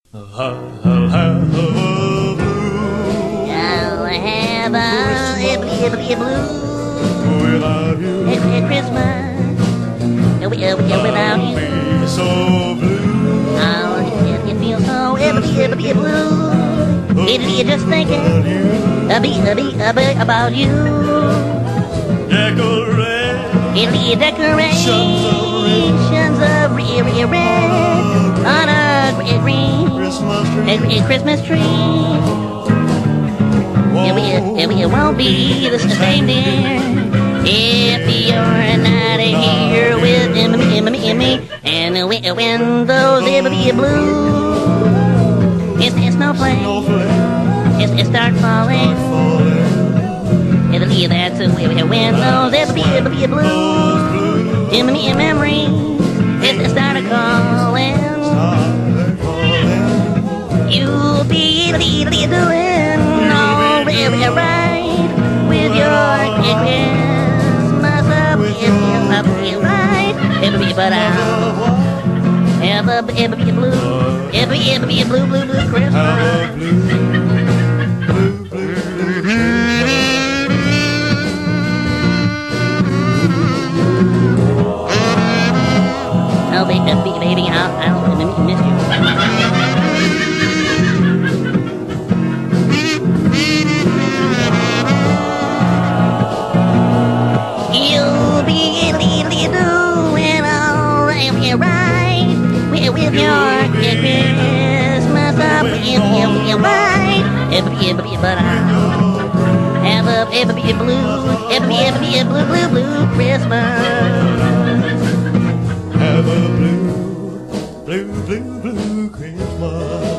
I'll have a blue. I'll have a blue Without you, at Christmas. Without you, be so blue. oh, it feels so blue. It just thinking about you. Decorate Decorations of red on a green Christmas tree. It won't be the same, dear, if you're not here with me. And when those blue, it's no play, it start falling. That's when those blue in memories it started calling. You'll be doing all right with your Christmas up right. But I'll have a blue Christmas. Oh, baby, I'll miss you. You'll be doing all right with your Christmas up right. But I'll have a blue Christmas. Have a blue Christmas.